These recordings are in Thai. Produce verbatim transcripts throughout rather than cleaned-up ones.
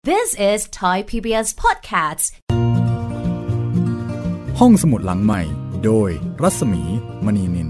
This is Thai พี บี เอส Podcast ห้องสมุดหลังใหม่โดยรัศมีมณีนิน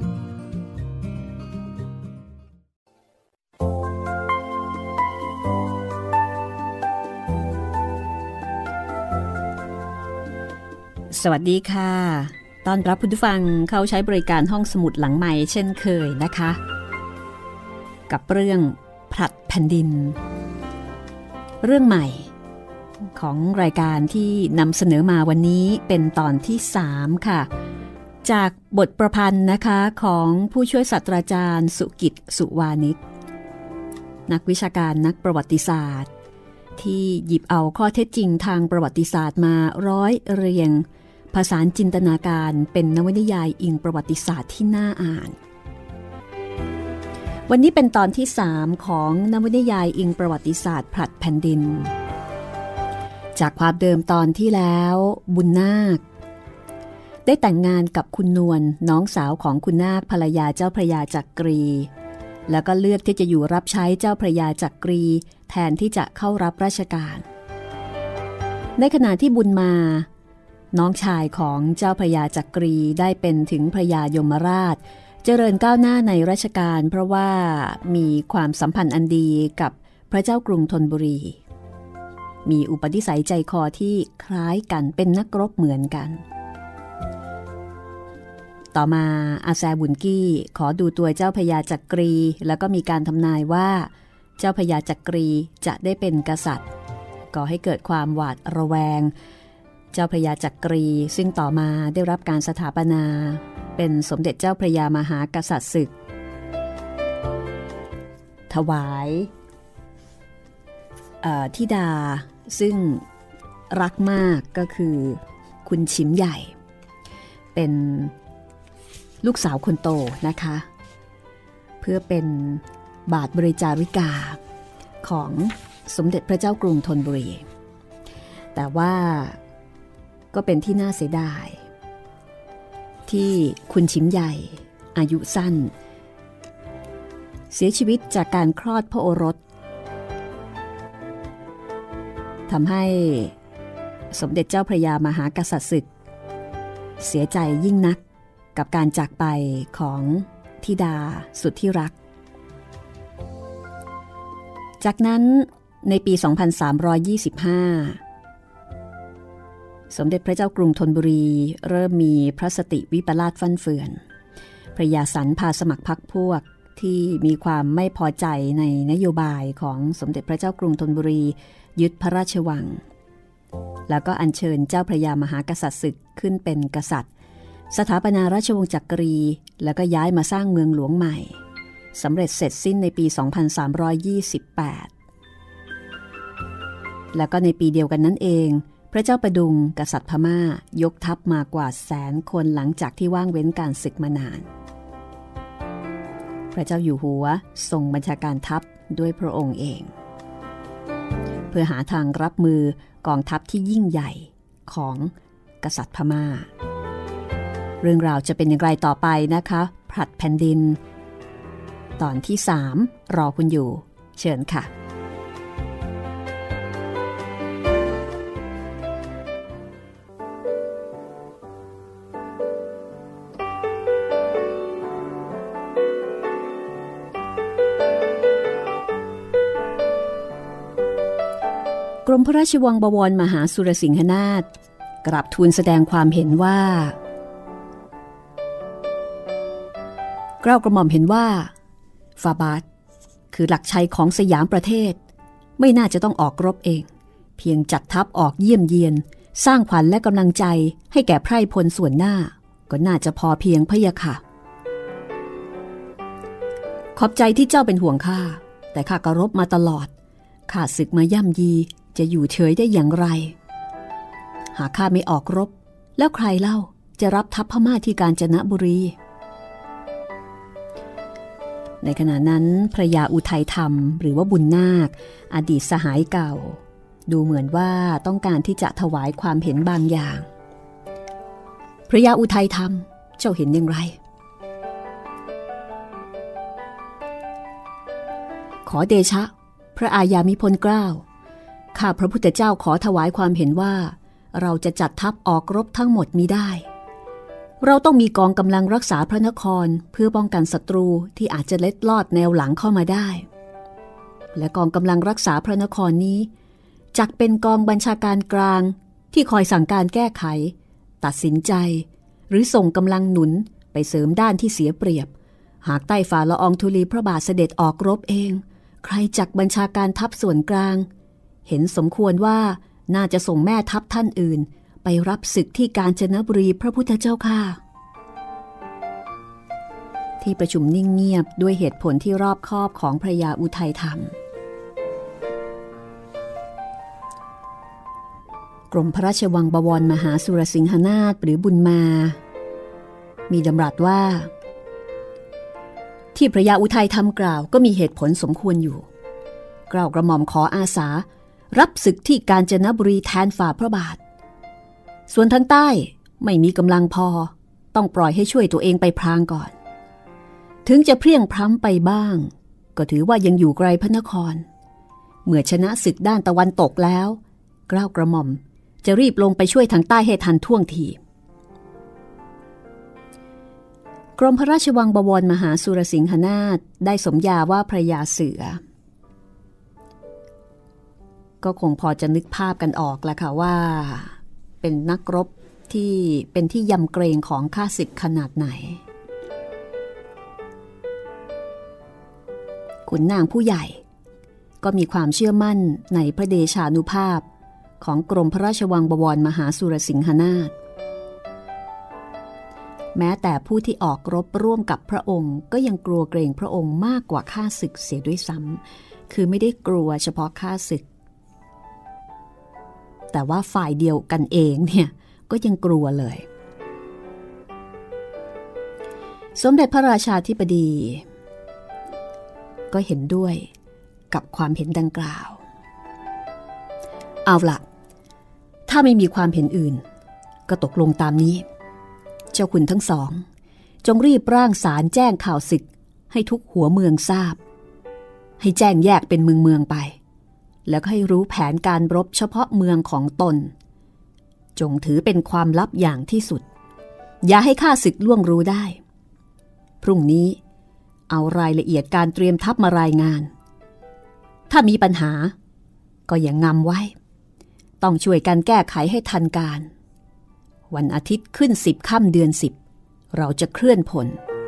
สวัสดีค่ะต้อนรับผู้ฟังเข้าใช้บริการห้องสมุดหลังใหม่เช่นเคยนะคะกับเรื่องผลัดแผ่นดินเรื่องใหม่ของรายการที่นำเสนอมาวันนี้เป็นตอนที่สามค่ะจากบทประพันธ์นะคะของผู้ช่วยศาสตราจารย์สุกิตสุวานิชนักวิชาการนักประวัติศาสตร์ที่หยิบเอาข้อเท็จจริงทางประวัติศาสตร์มาร้อยเรียงผสานจินตนาการเป็นนวนิยายอิงประวัติศาสตร์ที่น่าอ่านวันนี้เป็นตอนที่สามของนวนิยายอิงประวัติศาสตร์ผลัดแผ่นดินจากความเดิมตอนที่แล้วบุญนาคได้แต่งงานกับคุณนวลน้องสาวของคุณนาคภรรยาเจ้าพระยาจักรีแล้วก็เลือกที่จะอยู่รับใช้เจ้าพระยาจักรีแทนที่จะเข้ารับราชการในขณะที่บุญมาน้องชายของเจ้าพระยาจักรีได้เป็นถึงพระยายมราชเจริญก้าวหน้าในราชการเพราะว่ามีความสัมพันธ์อันดีกับพระเจ้ากรุงธนบุรีมีอุปนิสัยใจคอที่คล้ายกันเป็นนักรบเหมือนกันต่อมาอาแซบุนกี้ขอดูตัวเจ้าพระยาจักรีแล้วก็มีการทำนายว่าเจ้าพระยาจักรีจะได้เป็นกษัตริย์ก่อให้เกิดความหวาดระแวงเจ้าพระยาจักรีซึ่งต่อมาได้รับการสถาปนาเป็นสมเด็จเจ้าพระยามหากษัตริย์ศึกถวายธิดาซึ่งรักมากก็คือคุณฉิมใหญ่เป็นลูกสาวคนโตนะคะเพื่อเป็นบาทบริจาริกาของสมเด็จพระเจ้ากรุงธนบุรีแต่ว่าก็เป็นที่น่าเสียดายที่คุณฉิมใหญ่อายุสั้นเสียชีวิตจากการคลอดพระโอรสทำให้สมเด็จเจ้าพระยามหากษัตริย์ศึกเสียใจยิ่งนักกับการจากไปของธิดาสุดที่รักจากนั้นในปี สองพันสามร้อยยี่สิบห้า สมเด็จพระเจ้ากรุงธนบุรีเริ่มมีพระสติวิปลาสฟั่นเฟือนพระยาสันพาสมัครพรรคพวกที่มีความไม่พอใจในนโยบายของสมเด็จพระเจ้ากรุงธนบุรียึดพระราชวังแล้วก็อัญเชิญเจ้าพระยามหากษัตริย์ศึกขึ้นเป็นกษัตริย์สถาปนาราชวงศ์จักรีแล้วก็ย้ายมาสร้างเมืองหลวงใหม่สำเร็จเสร็จสิ้นในปี สองพันสามร้อยยี่สิบแปด แล้วก็ในปีเดียวกันนั้นเองพระเจ้าประดุงกษัตริย์พม่ายกทัพมากว่าแสนคนหลังจากที่ว่างเว้นการศึกมานานพระเจ้าอยู่หัวทรงบัญชาการทัพด้วยพระองค์เองเพื่อหาทางรับมือกองทัพที่ยิ่งใหญ่ของกษัตริย์พม่าเรื่องราวจะเป็นอย่างไรต่อไปนะคะผลัดแผ่นดินตอนที่สามรอคุณอยู่เชิญค่ะกรมพระราชวังบวรมหาสุรสิงหนาถกราบทูลแสดงความเห็นว่าเกล้ากระหม่อมเห็นว่าฟาบาทคือหลักชัยของสยามประเทศไม่น่าจะต้องออกรบเองเพียงจัดทัพออกเยี่ยมเยียนสร้างขวัญและกำลังใจให้แก่ไพร่พลส่วนหน้าก็น่าจะพอเพียงพะยะค่ะขอบใจที่เจ้าเป็นห่วงข้าแต่ข้าก็รบมาตลอดข้าศึกมาย่ำยีจะอยู่เฉยได้อย่างไรหากข้าไม่ออกรบแล้วใครเล่าจะรับทัพพม่าที่กาญจนบุรีในขณะนั้นพระยาอุทัยธรรมหรือว่าบุญนาคอดีตสหายเก่าดูเหมือนว่าต้องการที่จะถวายความเห็นบางอย่างพระยาอุทัยธรรมเจ้าเห็นอย่างไร ขอเดชะพระอาญามิพลเกล้าข้าพระพุทธเจ้าขอถวายความเห็นว่าเราจะจัดทัพออกรบทั้งหมดมิได้เราต้องมีกองกำลังรักษาพระนครเพื่อป้องกันศัตรูที่อาจจะเล็ดลอดแนวหลังเข้ามาได้และกองกำลังรักษาพระนครนี้จักเป็นกองบัญชาการกลางที่คอยสั่งการแก้ไขตัดสินใจหรือส่งกำลังหนุนไปเสริมด้านที่เสียเปรียบหากใต้ฝ่าละอองธุลีพระบาทเสด็จออกรบเองใครจักบัญชาการทัพส่วนกลางเห็นสมควรว่าน่าจะส่งแม่ทัพท่านอื่นไปรับศึกที่กาญจนบุรีพระพุทธเจ้าค่ะที่ประชุมนิ่งเงียบด้วยเหตุผลที่รอบคอบของพระยาอุทัยธรรมกรมพระราชวังบวรมหาสุรสิงหนาถหรือบุญมามีดำรัสว่าที่พระยาอุทัยธรรมกล่าวก็มีเหตุผลสมควรอยู่เกล้ากระหม่อมขออาสารับศึกที่กาญจนบุรีแทนฝ่าพระบาทส่วนทางใต้ไม่มีกำลังพอต้องปล่อยให้ช่วยตัวเองไปพรางก่อนถึงจะเพรียงพร้ำไปบ้างก็ถือว่ายังอยู่ไกลพระนครเมื่อชนะศึกด้านตะวันตกแล้วเกล้ากระหม่อมจะรีบลงไปช่วยทางใต้ให้ทันท่วงทีกรมพระราชวังบวรมหาสุรสิงหนาถได้สมญาว่าพระยาเสือก็คงพอจะนึกภาพกันออกแล้วค่ะว่าเป็นนักรบที่เป็นที่ยำเกรงของข้าศึกขนาดไหนขุนนางผู้ใหญ่ก็มีความเชื่อมั่นในพระเดชานุภาพของกรมพระราชวังบวรมหาสุรสิงหนาถแม้แต่ผู้ที่ออกรบร่วมกับพระองค์ก็ยังกลัวเกรงพระองค์มากกว่าข้าศึกเสียด้วยซ้ำคือไม่ได้กลัวเฉพาะข้าศึกแต่ว่าฝ่ายเดียวกันเองเนี่ยก็ยังกลัวเลยสมเด็จพระราชาธิบดีก็เห็นด้วยกับความเห็นดังกล่าวเอาล่ะถ้าไม่มีความเห็นอื่นก็ตกลงตามนี้เจ้าคุณทั้งสองจงรีบร่างสารแจ้งข่าวศึกให้ทุกหัวเมืองทราบให้แจ้งแยกเป็นเมืองเมืองไปแล้วก็ให้รู้แผนการรบเฉพาะเมืองของตนจงถือเป็นความลับอย่างที่สุดอย่าให้ข้าศึกล่วงรู้ได้พรุ่งนี้เอารายละเอียดการเตรียมทัพมารายงานถ้ามีปัญหาก็อย่างงำไว้ต้องช่วยกันแก้ไขให้ทันการวันอาทิตย์ขึ้นสิบค่ำเดือนสิบเราจะเคลื่อนพล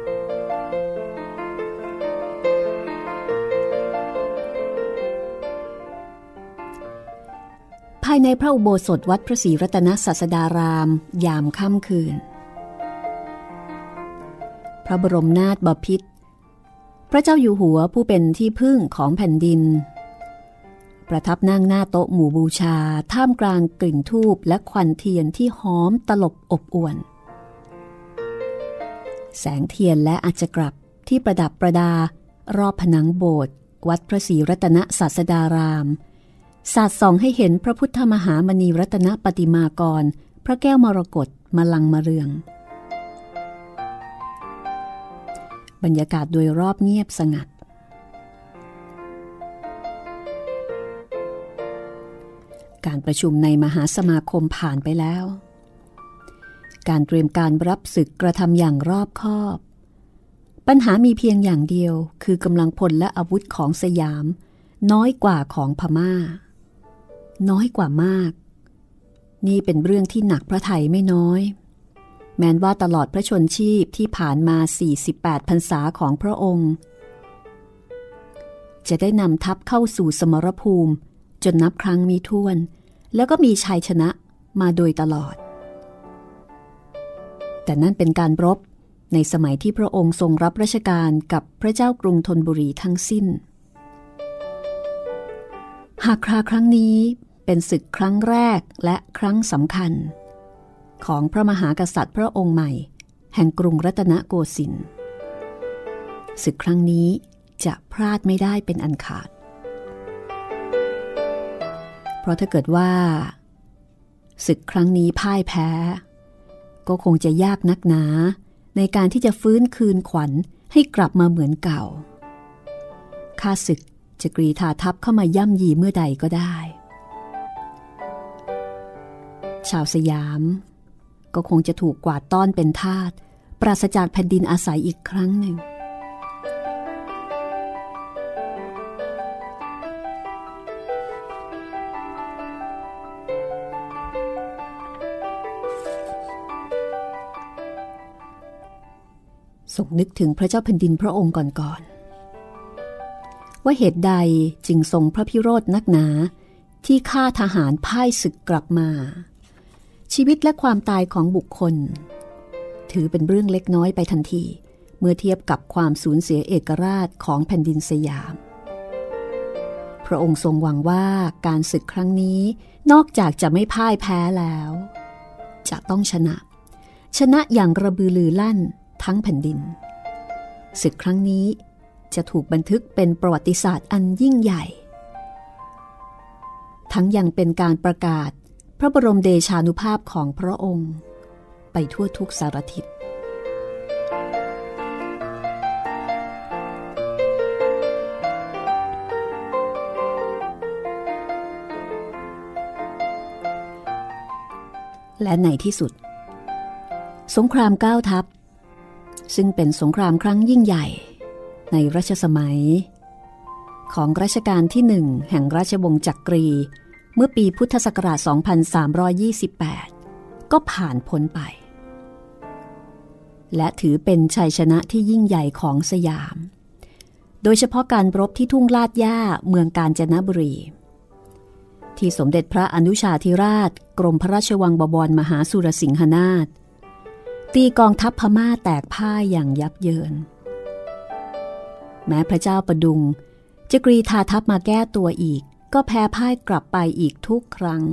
ภายในพระอุโบสถวัดพระศรีรัตนศาสดารามยามค่ำคืนพระบรมนาถบพิตรพระเจ้าอยู่หัวผู้เป็นที่พึ่งของแผ่นดินประทับนั่งหน้าโต๊ะหมู่บูชาท่ามกลางกลิ่นธูปและควันเทียนที่หอมตลบอบอวลแสงเทียนและอาจกรับที่ประดับประดารอบผนังโบสถ์วัดพระศรีรัตนศาสดารามสาดส่องให้เห็นพระพุทธมหามณีรัตนปฏิมากรพระแก้วมรกตมลังมะเรืองบรรยากาศโดยรอบเงียบสงัดการประชุมในมหาสมาคมผ่านไปแล้วการเตรียมการรับศึกกระทำอย่างรอบคอบปัญหามีเพียงอย่างเดียวคือกำลังพลและอาวุธของสยามน้อยกว่าของพม่าน้อยกว่ามากนี่เป็นเรื่องที่หนักพระทัยไม่น้อยแม้ว่าตลอดพระชนชีพที่ผ่านมาสี่สิบแปดพรรษาของพระองค์จะได้นำทัพเข้าสู่สมรภูมิจนนับครั้งมิถ้วนแล้วก็มีชัยชนะมาโดยตลอดแต่นั่นเป็นการรบในสมัยที่พระองค์ทรงรับราชการกับพระเจ้ากรุงธนบุรีทั้งสิ้นหากคราครั้งนี้เป็นศึกครั้งแรกและครั้งสำคัญของพระมหากษัตริย์พระองค์ใหม่แห่งกรุงรัตนโกสินทร์ศึกครั้งนี้จะพลาดไม่ได้เป็นอันขาดเพราะถ้าเกิดว่าศึกครั้งนี้พ่ายแพ้ก็คงจะยากนักหนาในการที่จะฟื้นคืนขวัญให้กลับมาเหมือนเก่าข้าศึกจะกรีธาทัพเข้ามาย่ำยีเมื่อใดก็ได้ชาวสยามก็คงจะถูกกวาดต้อนเป็นทาสปราศจากแผ่นดินอาศัยอีกครั้งหนึ่งทรงนึกถึงพระเจ้าแผ่นดินพระองค์ก่อนๆว่าเหตุใดจึงทรงพระพิโรธนักหนาที่ฆ่าทหารพ่ายศึกกลับมาชีวิตและความตายของบุคคลถือเป็นเรื่องเล็กน้อยไปทันทีเมื่อเทียบกับความสูญเสียเอกราชของแผ่นดินสยามพระองค์ทรงหวังว่าการศึกครั้งนี้นอกจากจะไม่พ่ายแพ้แล้วจะต้องชนะชนะอย่างกระบือลือลั่นทั้งแผ่นดินศึกครั้งนี้จะถูกบันทึกเป็นประวัติศาสตร์อันยิ่งใหญ่ทั้งยังเป็นการประกาศพระบรมเดชานุภาพของพระองค์ไปทั่วทุกสารทิศและในที่สุดสงครามเก้าทัพซึ่งเป็นสงครามครั้งยิ่งใหญ่ในรัชสมัยของรัชกาลที่หนึ่งแห่งราชวงศ์จักรีเมื่อปีพุทธศักราช สองพันสามร้อยยี่สิบแปด ก็ผ่านพ้นไปและถือเป็นชัยชนะที่ยิ่งใหญ่ของสยามโดยเฉพาะการรบที่ทุ่งลาดย่าเมืองกาญจนบุรีที่สมเด็จพระอนุชาธิราชกรมพระราชวังบวรมหาสุรสิงหนาถตีกองทัพพม่าแตกพ่ายอย่างยับเยินแม้พระเจ้าประดุงจะกรีธาทัพมาแก้ตัวอีกก็แพ้พ่ายกลับไปอีกทุกครั้ง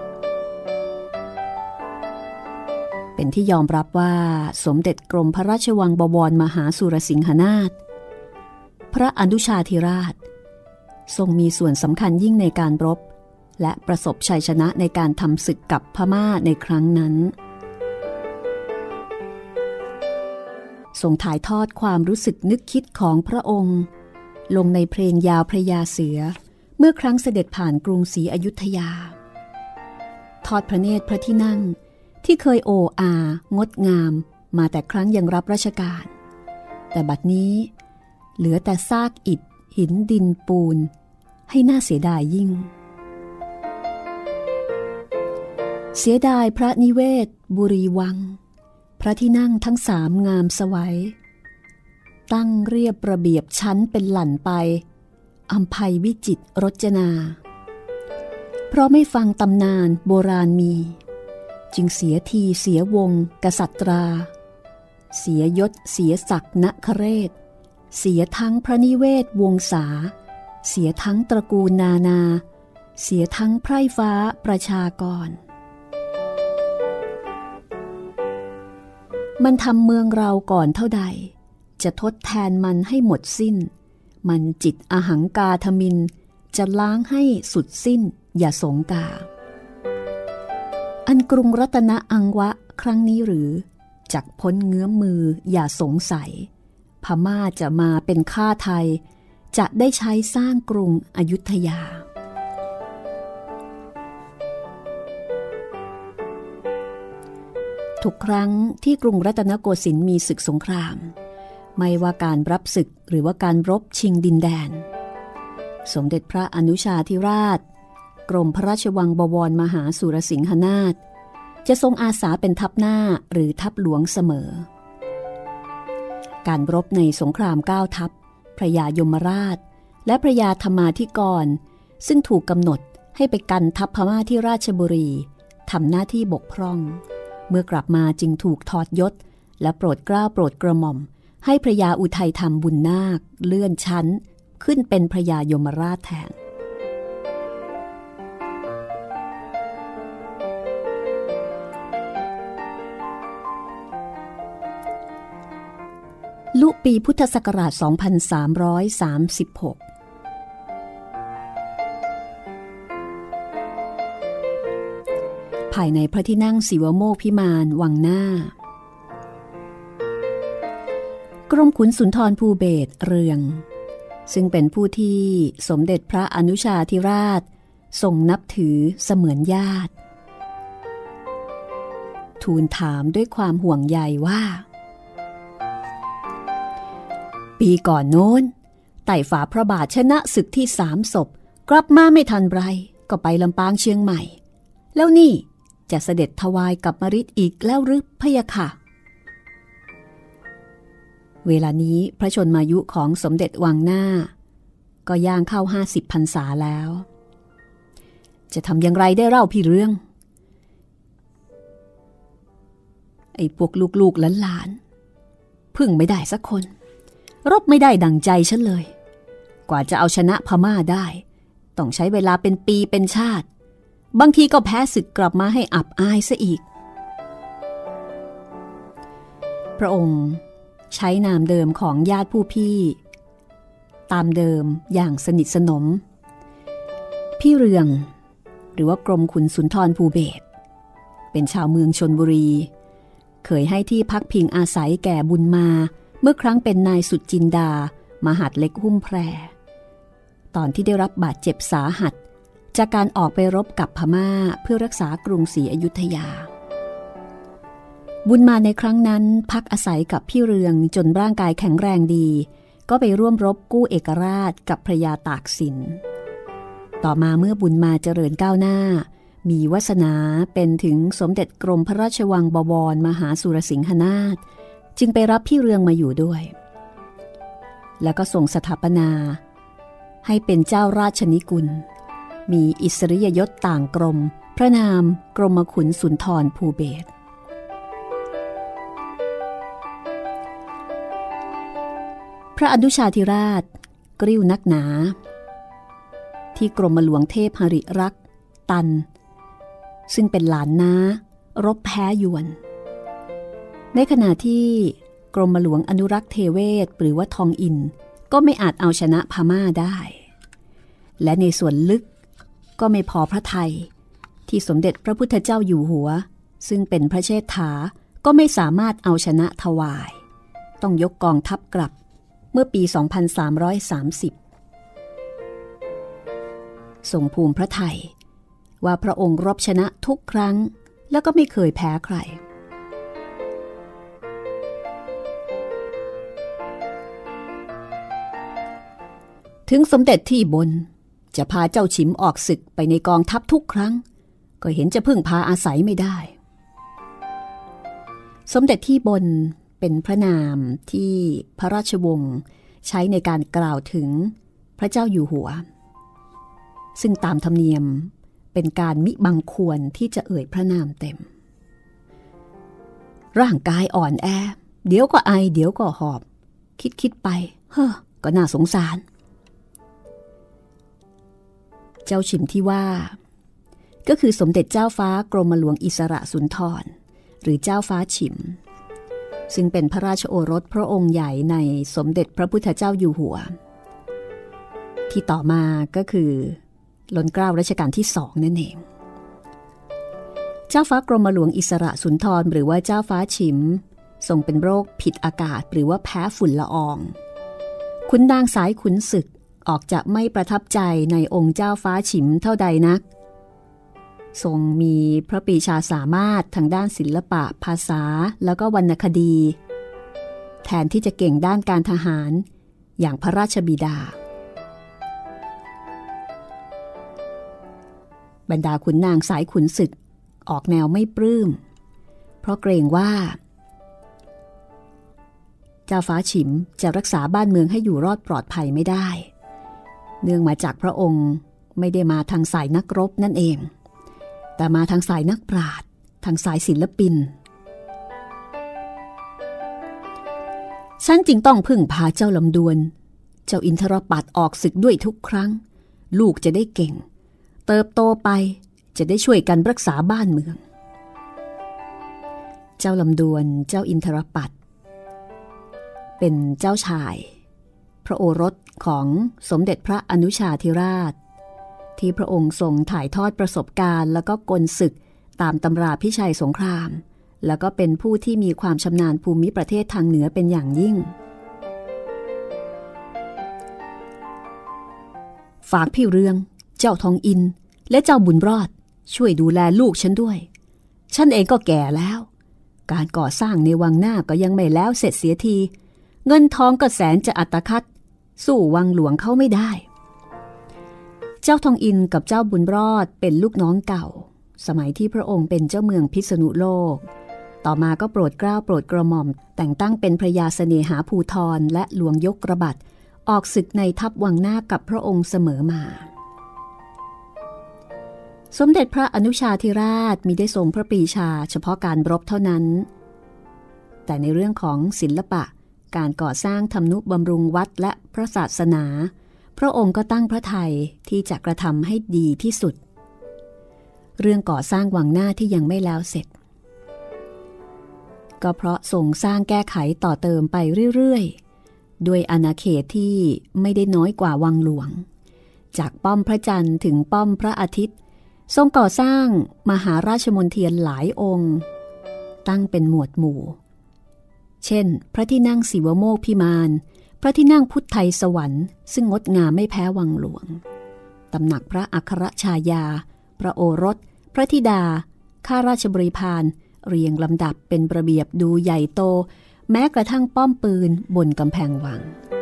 เป็นที่ยอมรับว่าสมเด็จกรมพระราชวังบวรมหาสุรสิงหนาถพระอนุชาธิราชทรงมีส่วนสำคัญยิ่งในการรบและประสบชัยชนะในการทำศึกกับพม่าในครั้งนั้นทรงถ่ายทอดความรู้สึกนึกคิดของพระองค์ลงในเพลงยาวพระยาเสือเมื่อครั้งเสด็จผ่านกรุงศรีอยุธยาทอดพระเนตรพระที่นั่งที่เคยโอ้อางดงามมาแต่ครั้งยังรับราชการแต่บัดนี้เหลือแต่ซากอิฐหินดินปูนให้น่าเสียดายยิ่งเสียดายพระนิเวศบุรีวังพระที่นั่งทั้งสามงามสวัยตั้งเรียบระเบียบชั้นเป็นหลั่นไปอัมไพวิจิตรรจนาเพราะไม่ฟังตำนานโบราณมีจึงเสียทีเสียวงกษัตรา เสียยศเสียศักดิ์นคเรศเสียทั้งพระนิเวศวงศาเสียทั้งตระกูลนานาเสียทั้งไพร่ฟ้าประชากรมันทำเมืองเราก่อนเท่าใดจะทดแทนมันให้หมดสิ้นมันจิตอหังกาทมินจะล้างให้สุดสิ้นอย่าสงกาอันกรุงรัตนอังวะครั้งนี้หรือจักพ้นเงื้อมมืออย่าสงสัยพม่าจะมาเป็นข้าไทยจะได้ใช้สร้างกรุงอยุธยาทุกครั้งที่กรุงรัตนโกสินทร์มีศึกสงครามไม่ว่าการรับศึกหรือว่าการรบชิงดินแดนสมเด็จพระอนุชาธิราชกรมพระราชวังบวรมหาสุรสิงหนาถจะทรงอาสาเป็นทัพหน้าหรือทัพหลวงเสมอการรบในสงครามเก้าทัพพระยายมราชและพระยาธรรมาธิกรซึ่งถูกกำหนดให้ไปกันทัพพม่าที่ราชบุรีทำหน้าที่บกพร่องเมื่อกลับมาจึงถูกถอดยศและโปรดเกล้าโปรดกระหม่อมให้พระยาอุทัยธรรมบุญนาคเลื่อนชั้นขึ้นเป็นพระยายมราชแทนลุปีพุทธศักราช สองพันสามร้อยสามสิบหก ภายในพระที่นั่งศิวโมกข์พิมานวังหน้ากรมขุนสุนทรภูเบศรเรืองซึ่งเป็นผู้ที่สมเด็จพระอนุชาธิราชทรงนับถือเสมือนญาติทูลถามด้วยความห่วงใยว่าปีก่อนโน้นไต่ฝ่าพระบาทชนะศึกที่สามศพกลับมาไม่ทันไรก็ไปลำปางเชียงใหม่แล้วนี่จะเสด็จถวายกับมฤทธิ์อีกแล้วหรือพะยะค่ะเวลานี้พระชนมายุของสมเด็จวังหน้าก็ย่างเข้าห้าสิบพรรษาแล้วจะทำอย่างไรได้เล่าพี่เรื่องไอ้พวกลูกๆหลานๆพึ่งไม่ได้สักคนรบไม่ได้ดังใจฉันเลยกว่าจะเอาชนะพม่าได้ต้องใช้เวลาเป็นปีเป็นชาติบางทีก็แพ้ศึกกลับมาให้อับอายซะอีกพระองค์ใช้นามเดิมของญาติผู้พี่ตามเดิมอย่างสนิทสนมพี่เรืองหรือว่ากรมขุนสุนทรภูเบศรเป็นชาวเมืองชลบุรีเคยให้ที่พักพิงอาศัยแก่บุญมาเมื่อครั้งเป็นนายสุจินดามหาดเล็กหุ้มแพรตอนที่ได้รับบาดเจ็บสาหัสจากการออกไปรบกับพม่าเพื่อรักษากรุงศรีอยุธยาบุญมาในครั้งนั้นพักอาศัยกับพี่เรืองจนร่างกายแข็งแรงดีก็ไปร่วมรบกู้เอกราชกับพระยาตากสินต่อมาเมื่อบุญมาเจริญก้าวหน้ามีวาสนาเป็นถึงสมเด็จกรมพระราชวังบวรมหาสุรสิงหนาถจึงไปรับพี่เรืองมาอยู่ด้วยแล้วก็ส่งสถาปนาให้เป็นเจ้าราชนิกุลมีอิสริยยศต่างกรมพระนามกรมขุนสุนทรภูเบศรพระอนุชาธิราชกริ้วนักหนาที่กรมหลวงเทพหริรักษ์ตันซึ่งเป็นหลานน้ารบแพ้ยวนในขณะที่กรมหลวงอนุรักษ์เทเวศหรือว่าทองอินก็ไม่อาจเอาชนะพม่าได้และในส่วนลึกก็ไม่พอพระทัยที่สมเด็จพระพุทธเจ้าอยู่หัวซึ่งเป็นพระเชษฐาก็ไม่สามารถเอาชนะถวายต้องยกกองทัพกลับเมื่อปีสองพันสามร้อยสามสิบทรงภูมิพระทัยว่าพระองค์รบชนะทุกครั้งแล้วก็ไม่เคยแพ้ใครถึงสมเด็จที่บนจะพาเจ้าฉิมออกศึกไปในกองทัพทุกครั้งก็เห็นจะพึ่งพาอาศัยไม่ได้สมเด็จที่บนเป็นพระนามที่พระราชวงศ์ใช้ในการกล่าวถึงพระเจ้าอยู่หัวซึ่งตามธรรมเนียมเป็นการมิบังควรที่จะเอ่ยพระนามเต็มร่างกายอ่อนแอเดี๋ยวก็ไอเดี๋ยวก็หอบคิดคิดไปเฮ้อก็น่าสงสารเจ้าฉิมที่ว่าก็คือสมเด็จเจ้าฟ้ากรมหลวงอิสระสุนทรหรือเจ้าฟ้าฉิมซึ่งเป็นพระราชโอรสพระองค์ใหญ่ในสมเด็จพระพุทธเจ้าอยู่หัวที่ต่อมาก็คือล้นเกล้ารัชกาลที่สองนั่นเองเจ้าฟ้ากรมหลวงอิสระสุนทรหรือว่าเจ้าฟ้าฉิมทรงเป็นโรคผิดอากาศหรือว่าแพ้ฝุ่นละอองขุนนางสายขุนศึกออกจะไม่ประทับใจในองค์เจ้าฟ้าฉิมเท่าใดนักทรงมีพระปรีชาสามารถทางด้านศิลปะภาษาแล้วก็วรรณคดีแทนที่จะเก่งด้านการทหารอย่างพระราชบิดาบรรดาขุนนางสายขุนศึกออกแนวไม่ปลื้มเพราะเกรงว่าเจ้าฟ้าฉิมจะรักษาบ้านเมืองให้อยู่รอดปลอดภัยไม่ได้เนื่องมาจากพระองค์ไม่ได้มาทางสายนักรบนั่นเองแต่มาทางสายนักปราชญ์ทางสายศิลปินฉันจึงต้องพึ่งพาเจ้าลำดวนเจ้าอินทรปัตย์ออกศึกด้วยทุกครั้งลูกจะได้เก่งเติบโตไปจะได้ช่วยกันรักษาบ้านเมืองเจ้าลำดวนเจ้าอินทรปัตย์เป็นเจ้าชายพระโอรสของสมเด็จพระอนุชาธิราชที่พระองค์ทรงถ่ายทอดประสบการณ์แล้วก็กลศึกตามตำราพิชัยสงครามแล้วก็เป็นผู้ที่มีความชำนาญภูมิประเทศทางเหนือเป็นอย่างยิ่งฝากพี่เรืองเจ้าทองอินและเจ้าบุญรอดช่วยดูแลลูกฉันด้วยฉันเองก็แก่แล้วการก่อสร้างในวังหน้าก็ยังไม่แล้วเสร็จเสียทีเงินทองก็แสนจะอัตคัดสู้วังหลวงเขาไม่ได้เจ้าทองอินกับเจ้าบุญรอดเป็นลูกน้องเก่าสมัยที่พระองค์เป็นเจ้าเมืองพิษณุโลกต่อมาก็โปรดเกล้าโปรดกระหม่อมแต่งตั้งเป็นพระยาเสน่หาภูธรและหลวงยกระบัดออกศึกในทัพวังหน้ากับพระองค์เสมอมาสมเด็จพระอนุชาธิราชมิได้ทรงพระปรีชาเฉพาะการรบเท่านั้นแต่ในเรื่องของศิลปะการก่อสร้างทำนุบำรุงวัดและพระศาสนาพระองค์ก็ตั้งพระทัยที่จะกระทำให้ดีที่สุดเรื่องก่อสร้างวังหน้าที่ยังไม่แล้วเสร็จก็เพราะทรงสร้างแก้ไขต่อเติมไปเรื่อยๆด้วยอาณาเขตที่ไม่ได้น้อยกว่าวังหลวงจากป้อมพระจันทร์ถึงป้อมพระอาทิตย์ทรงก่อสร้างมหาราชมณฑลหลายองค์ตั้งเป็นหมวดหมู่เช่นพระที่นั่งศิวโมกข์พิมานพระที่นั่งพุทธไทยสวรรค์ซึ่งงดงามไม่แพ้วังหลวงตำหนักพระอัครชายาพระโอรสพระธิดาข้าราชบริพารเรียงลำดับเป็นระเบียบดูใหญ่โตแม้กระทั่งป้อมปืนบนกำแพงวัง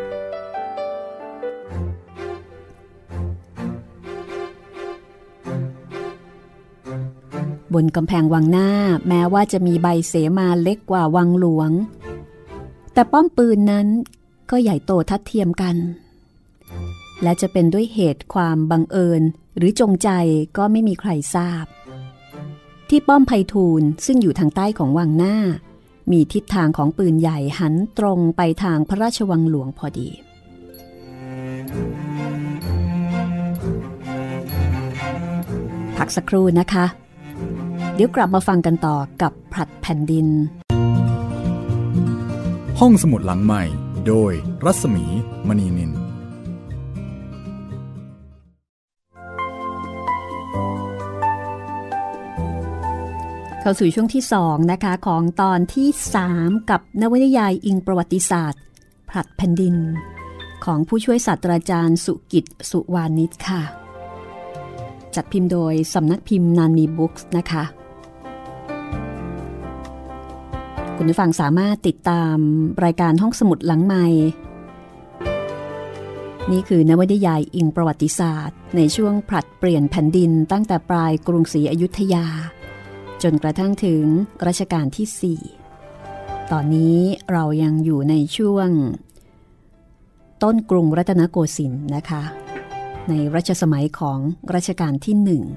บนกำแพงวังหน้าแม้ว่าจะมีใบเสมาเล็กกว่าวังหลวงแต่ป้อมปืนนั้นก็ใหญ่โตทัดเทียมกันและจะเป็นด้วยเหตุความบังเอิญหรือจงใจก็ไม่มีใครทราบที่ป้อมไพฑูรย์ซึ่งอยู่ทางใต้ของวังหน้ามีทิศทางของปืนใหญ่หันตรงไปทางพระราชวังหลวงพอดีพักสักครู่นะคะเดี๋ยวกลับมาฟังกันต่อกับผลัดแผ่นดินห้องสมุดหลังใหม่โดยรัศมีมณีนินเข้าสู่ช่วงที่สองนะคะของตอนที่สามกับนวนิยายอิงประวัติศาสตร์ผลัดแผ่นดินของผู้ช่วยศาสตราจารย์สุกิตสุวานิชค่ะจัดพิมพ์โดยสำนักพิมพ์นันนีบุ๊กส์นะคะคุณผู้ฟังสามารถติดตามรายการห้องสมุดหลังใหม่นี่คือนวนิยายอิงประวัติศาสตร์ในช่วงผลัดเปลี่ยนแผ่นดินตั้งแต่ปลายกรุงศรีอยุธยาจนกระทั่งถึงรัชกาลที่สี่ตอนนี้เรายังอยู่ในช่วงต้นกรุงรัตนโกสินทร์นะคะในรัชสมัยของรัชกาลที่หนึ่ง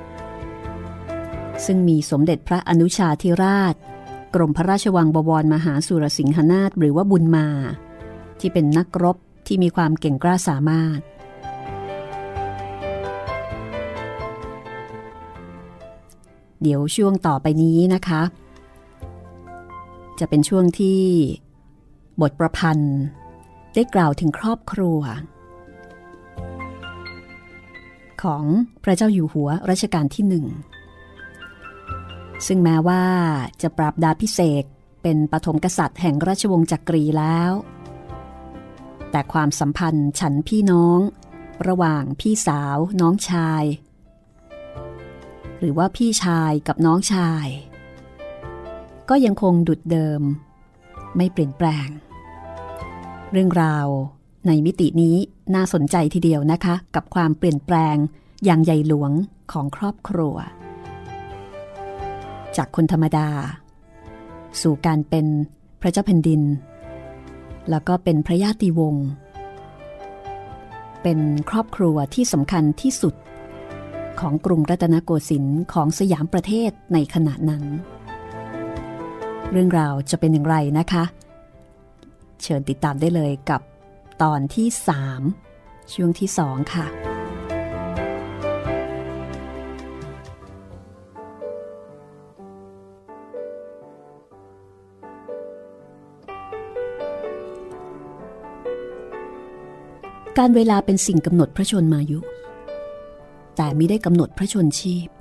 ซึ่งมีสมเด็จพระอนุชาธิราชกรมพระราชวังบวรมหาสุรสิงหนาถหรือว่าบุญมาที่เป็นนักรบที่มีความเก่งกล้าสามารถเดี๋ยวช่วงต่อไปนี้นะคะจะเป็นช่วงที่บทประพันธ์ได้กล่าวถึงครอบครัวของพระเจ้าอยู่หัวรัชกาลที่หนึ่งซึ่งแม้ว่าจะปราบดาพิเศษเป็นปฐมกษัตริย์แห่งราชวงศ์จักรีแล้วแต่ความสัมพันธ์ฉันพี่น้องระหว่างพี่สาวน้องชายหรือว่าพี่ชายกับน้องชายก็ยังคงดุจเดิมไม่เปลี่ยนแปลงเรื่องราวในมิตินี้น่าสนใจทีเดียวนะคะกับความเปลี่ยนแปลงอย่างใหญ่หลวงของครอบครัวจากคนธรรมดาสู่การเป็นพระเจ้าแผ่นดินแล้วก็เป็นพระญาติวงศ์เป็นครอบครัวที่สำคัญที่สุดของกรุงรัตนโกสินทร์ของสยามประเทศในขณะนั้นเรื่องราวจะเป็นอย่างไรนะคะเชิญติดตามได้เลยกับตอนที่สามช่วงที่สองค่ะการเวลาเป็นสิ่งกำหนดพระชนมายุแต่มิได้กำหนดพระชนชีพ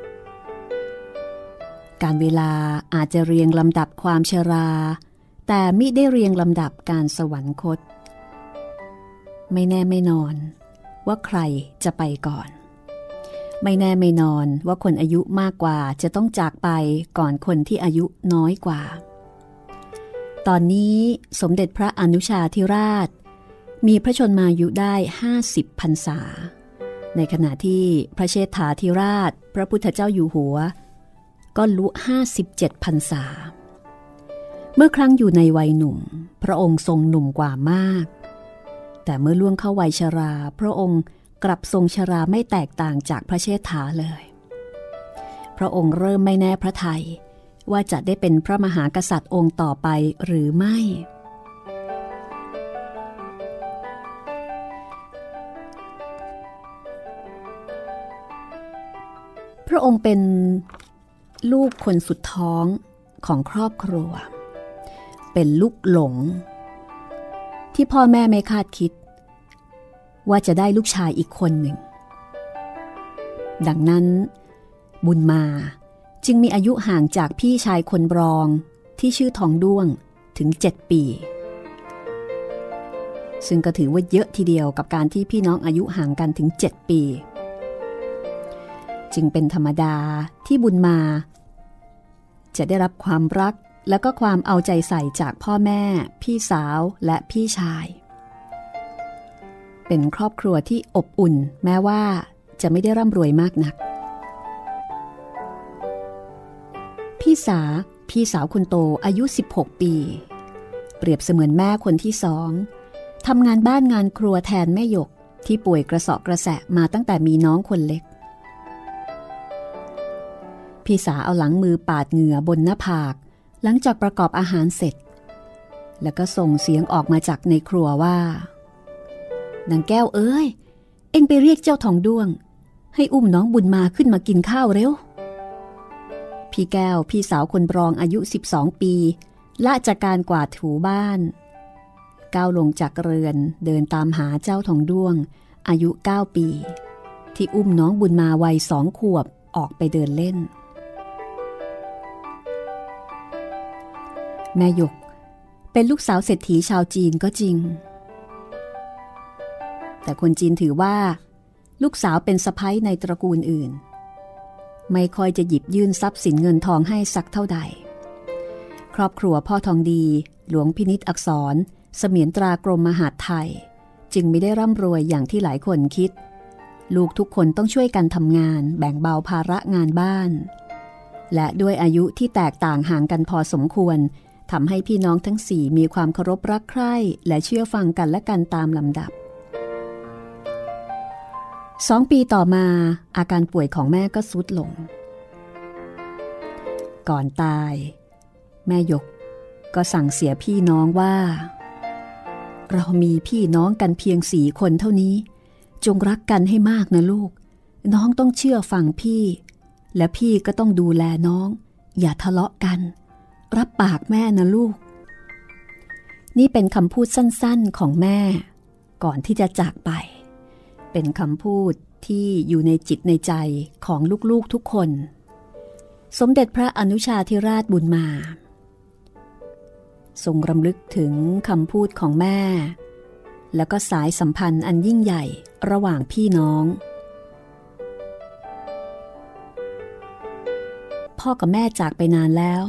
การเวลาอาจจะเรียงลำดับความชราแต่มิได้เรียงลำดับการสวรรคตไม่แน่ไม่นอนว่าใครจะไปก่อนไม่แน่ไม่นอนว่าคนอายุมากกว่าจะต้องจากไปก่อนคนที่อายุน้อยกว่าตอนนี้สมเด็จพระอนุชาธิราชมีพระชนมายุได้ห้าสิบพรรษาในขณะที่พระเชษฐาธิราชพระพุทธเจ้าอยู่หัวก็ลุห้าสิบเจ็ดพรรษาเมื่อครั้งอยู่ในวัยหนุ่มพระองค์ทรงหนุ่มกว่ามากแต่เมื่อล่วงเข้าวัยชราพระองค์กลับทรงชราไม่แตกต่างจากพระเชษฐาเลยพระองค์เริ่มไม่แน่พระทัยว่าจะได้เป็นพระมหากษัตริย์องค์ต่อไปหรือไม่พระองค์เป็นลูกคนสุดท้องของครอบครัวเป็นลูกหลงที่พ่อแม่ไม่คาดคิดว่าจะได้ลูกชายอีกคนหนึ่งดังนั้นบุญมาจึงมีอายุห่างจากพี่ชายคนรองที่ชื่อทองด้วงถึงเจ็ดปีซึ่งก็ถือว่าเยอะทีเดียวกับการที่พี่น้องอายุห่างกันถึงเจ็ดปีจึงเป็นธรรมดาที่บุญมาจะได้รับความรักและก็ความเอาใจใส่จากพ่อแม่พี่สาวและพี่ชายเป็นครอบครัวที่อบอุ่นแม้ว่าจะไม่ได้ร่ำรวยมากนักพี่สาพี่สาวคนโตอายุสิบหกปีเปรียบเสมือนแม่คนที่สองทำงานบ้านงานครัวแทนแม่หยกที่ป่วยกระเสาะกระแสะมาตั้งแต่มีน้องคนเล็กพี่สาเอาหลังมือปาดเหงื่อบนหน้าผากหลังจากประกอบอาหารเสร็จแล้วก็ส่งเสียงออกมาจากในครัวว่านางแก้วเอ้ยเอ็งไปเรียกเจ้าทองด้วงให้อุ้มน้องบุญมาขึ้นมากินข้าวเร็วพี่แก้วพี่สาวคนรองอายุสิบสองปีละจากการกวาดถูบ้านก้าวลงจากเรือนเดินตามหาเจ้าทองด้วงอายุเก้าปีที่อุ้มน้องบุญมาวัยสองขวบออกไปเดินเล่นแม่หยกเป็นลูกสาวเศรษฐีชาวจีนก็จริงแต่คนจีนถือว่าลูกสาวเป็นสะใภ้ในตระกูลอื่นไม่ค่อยจะหยิบยื่นทรัพย์สินเงินทองให้สักเท่าใดครอบครัวพ่อทองดีหลวงพินิจอักษรเสมียนตรากรมมหาดไทยจึงไม่ได้ร่ำรวยอย่างที่หลายคนคิดลูกทุกคนต้องช่วยกันทำงานแบ่งเบาภาระงานบ้านและด้วยอายุที่แตกต่างห่างกันพอสมควรทำให้พี่น้องทั้งสี่มีความเคารพรักใคร่และเชื่อฟังกันและกันตามลำดับสองปีต่อมาอาการป่วยของแม่ก็ทรุดลงก่อนตายแม่หยกก็สั่งเสียพี่น้องว่าเรามีพี่น้องกันเพียงสี่คนเท่านี้จงรักกันให้มากนะลูกน้องต้องเชื่อฟังพี่และพี่ก็ต้องดูแลน้องอย่าทะเลาะกันรับปากแม่นะลูกนี่เป็นคำพูดสั้นๆของแม่ก่อนที่จะจากไปเป็นคำพูดที่อยู่ในจิตในใจของลูกๆทุกคนสมเด็จพระอนุชาธิราชบุญมาทรงรำลึกถึงคำพูดของแม่แล้วก็สายสัมพันธ์อันยิ่งใหญ่ระหว่างพี่น้องพ่อกับแม่จากไปนานแล้ว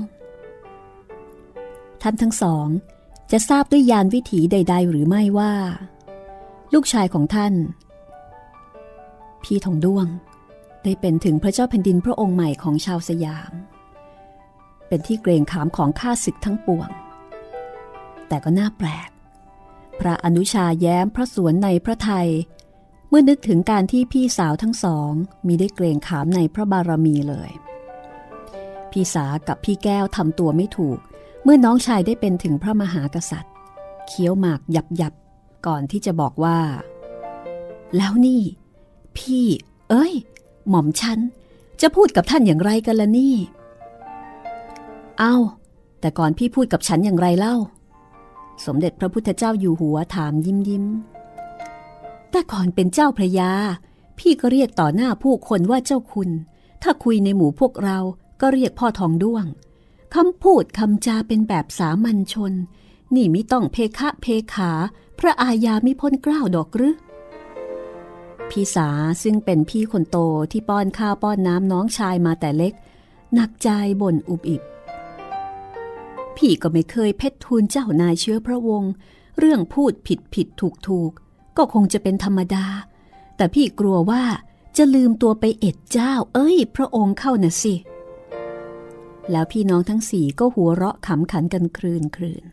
ท่านทั้งสองจะทราบด้วยญาณวิถีใดๆหรือไม่ว่าลูกชายของท่านพี่ทองด้วงได้เป็นถึงพระเจ้าแผ่นดินพระองค์ใหม่ของชาวสยามเป็นที่เกรงขามของข้าศึกทั้งปวงแต่ก็น่าแปลกพระอนุชาแย้มพระสวนในพระทัยเมื่อนึกถึงการที่พี่สาวทั้งสองมีได้เกรงขามในพระบารมีเลยพี่สากับพี่แก้วทำตัวไม่ถูกเมื่อน้องชายได้เป็นถึงพระมหากษัตริย์เคี้ยวหมากหยับๆก่อนที่จะบอกว่าแล้วนี่พี่เอ้ยหม่อมฉันจะพูดกับท่านอย่างไรกันล่ะนี่เอ้าแต่ก่อนพี่พูดกับฉันอย่างไรเล่าสมเด็จพระพุทธเจ้าอยู่หัวถามยิ้มยิ้มแต่ก่อนเป็นเจ้าพระยาพี่ก็เรียกต่อหน้าผู้คนว่าเจ้าคุณถ้าคุยในหมู่พวกเราก็เรียกพ่อทองด้วงคำพูดคำจาเป็นแบบสามัญชนนี่มิต้องเพคะเพขาพระอาญามิพ้นเกล้าดอกหรือพี่สาซึ่งเป็นพี่คนโตที่ป้อนข้าวป้อนน้ำน้องชายมาแต่เล็กหนักใจบ่นอุบอิบพี่ก็ไม่เคยเพชรทูลเจ้านายเชื้อพระวงศ์เรื่องพูดผิดผิดถูกถูกก็คงจะเป็นธรรมดาแต่พี่กลัวว่าจะลืมตัวไปเอ็ดเจ้าเอ้ยพระองค์เข้าน่ะสิแล้วพี่น้องทั้งสี่ก็หัวเราะขำขันกันครืนครืน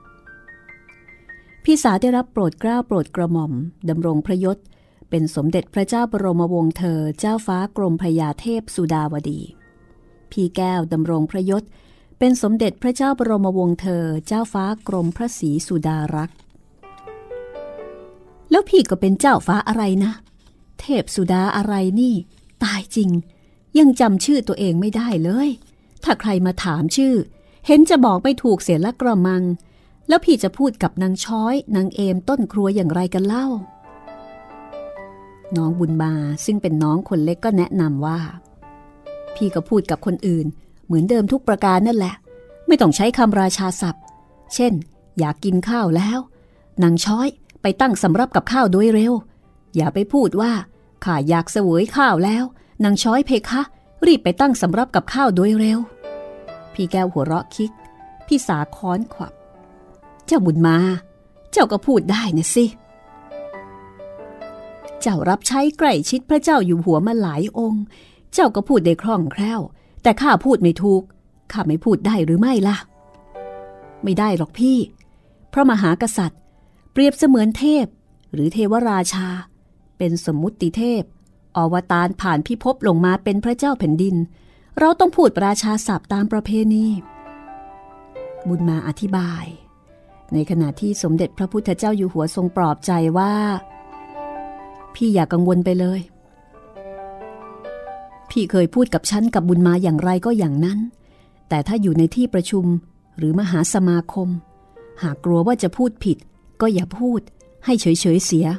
พี่สาวได้รับโปรดเกล้าโปรดกระหม่อมดำรงพระยศเป็นสมเด็จพระเจ้าบรมวงศ์เธอเจ้าฟ้ากรมพระยาเทพสุดาวดีพี่แก้วดำรงพระยศเป็นสมเด็จพระเจ้าบรมวงศ์เธอเจ้าฟ้ากรมพระศรีสุดารักษ์แล้วพี่ก็เป็นเจ้าฟ้าอะไรนะเทพสุดาอะไรนี่ตายจริงยังจำชื่อตัวเองไม่ได้เลยถ้าใครมาถามชื่อเห็นจะบอกไม่ถูกเสียละกระมังแล้วพี่จะพูดกับนางช้อยนางเอมต้นครัวอย่างไรกันเล่าน้องบุญมาซึ่งเป็นน้องคนเล็กก็แนะนำว่าพี่ก็พูดกับคนอื่นเหมือนเดิมทุกประการนั่นแหละไม่ต้องใช้คำราชาศัพท์เช่นอยากกินข้าวแล้วนางช้อยไปตั้งสำรับกับข้าวโดยเร็วอย่าไปพูดว่าข้าอยากเสวยข้าวแล้วนางช้อยเพคะรีบไปตั้งสำรับกับข้าวโดยเร็วพี่แก้วหัวเราะคิกพี่สาค้อนขวับเจ้าบุญมาเจ้าก็พูดได้นะสิเจ้ารับใช้ใกล้ชิดพระเจ้าอยู่หัวมาหลายองค์เจ้าก็พูดได้คล่องแคล่วแต่ข้าพูดไม่ถูกข้าไม่พูดได้หรือไม่ล่ะไม่ได้หรอกพี่พระมหากษัตริย์เปรียบเสมือนเทพหรือเทวราชาเป็นสมมุติเทพอวตารผ่านพิภพลงมาเป็นพระเจ้าแผ่นดินเราต้องพูดราชาศัพท์ตามประเพณีบุญมาอธิบายในขณะที่สมเด็จพระพุทธเจ้าอยู่หัวทรงปลอบใจว่าพี่อย่ากังวลไปเลยพี่เคยพูดกับฉันกับบุญมาอย่างไรก็อย่างนั้นแต่ถ้าอยู่ในที่ประชุมหรือมหาสมาคมหากกลัวว่าจะพูดผิดก็อย่าพูดให้เฉยๆเสีย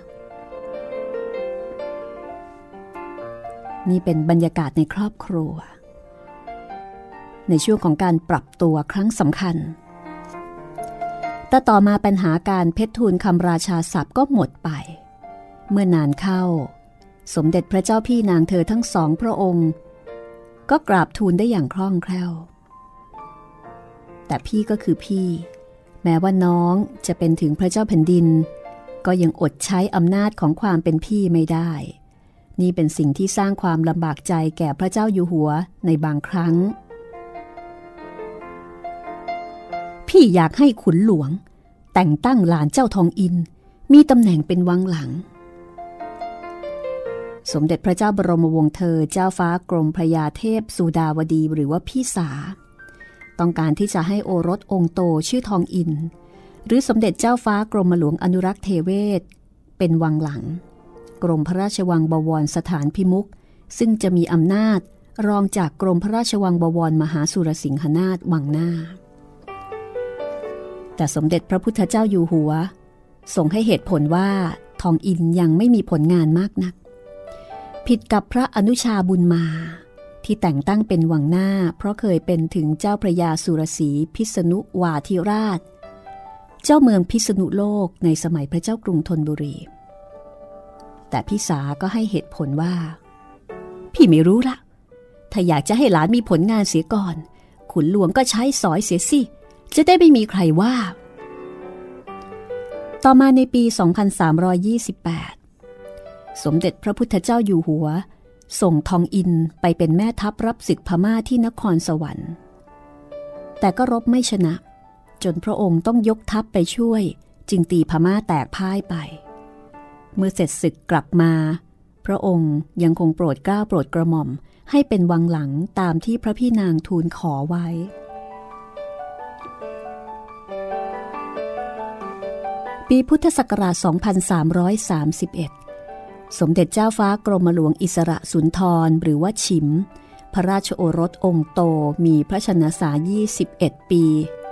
นี่เป็นบรรยากาศในครอบครัวในช่วงของการปรับตัวครั้งสำคัญแต่ต่อมาปัญหาการเพชรทูลคำราชาศัพท์ก็หมดไปเมื่อนานเข้าสมเด็จพระเจ้าพี่นางเธอทั้งสองพระองค์ก็กราบทูลได้อย่างคล่องแคล่วแต่พี่ก็คือพี่แม้ว่าน้องจะเป็นถึงพระเจ้าแผ่นดินก็ยังอดใช้อำนาจของความเป็นพี่ไม่ได้นี่เป็นสิ่งที่สร้างความลำบากใจแก่พระเจ้าอยู่หัวในบางครั้งพี่อยากให้ขุนหลวงแต่งตั้งหลานเจ้าทองอินมีตำแหน่งเป็นวังหลังสมเด็จพระเจ้าบรมวงศ์เธอเจ้าฟ้ากรมพระยาเทพสุดาวดีหรือว่าพี่สาต้องการที่จะให้โอรสองค์โตชื่อทองอินหรือสมเด็จเจ้าฟ้ากรมหลวงอนุรักษ์เทเวศเป็นวังหลังกรมพระราชวังบวรสถานพิมุขซึ่งจะมีอำนาจรองจากกรมพระราชวังบวรมหาสุรสิงหนาถวังหน้าแต่สมเด็จพระพุทธเจ้าอยู่หัวทรงให้เหตุผลว่าทองอินยังไม่มีผลงานมากนักผิดกับพระอนุชาบุญมาที่แต่งตั้งเป็นวังหน้าเพราะเคยเป็นถึงเจ้าพระยาสุรศรีพิษณุวาทิราชเจ้าเมืองพิษณุโลกในสมัยพระเจ้ากรุงธนบุรีแต่พี่สาก็ให้เหตุผลว่าพี่ไม่รู้ละถ้าอยากจะให้หลานมีผลงานเสียก่อนขุนหลวงก็ใช้สอยเสียสิจะได้ไม่มีใครว่าต่อมาในปีสองพันสามร้อยยี่สิบแปดสมเด็จพระพุทธเจ้าอยู่หัวส่งทองอินไปเป็นแม่ทัพรับศึกพม่าที่นครสวรรค์แต่ก็รบไม่ชนะจนพระองค์ต้องยกทัพไปช่วยจึงตีพม่าแตกพ่ายไปเมื่อเสร็จศึกกลับมาพระองค์ยังคงโปรดเกล้าโปรดกระหม่อมให้เป็นวังหลังตามที่พระพี่นางทูลขอไว้ปีพุทธศักราชสองพันสามร้อยสามสิบเอ็ดสมเด็จเจ้าฟ้ากรมหลวงอิสระสุนทรหรือว่าฉิมพระราชโอรสองค์โตมีพระชนสายี่สิบเอ็ดปี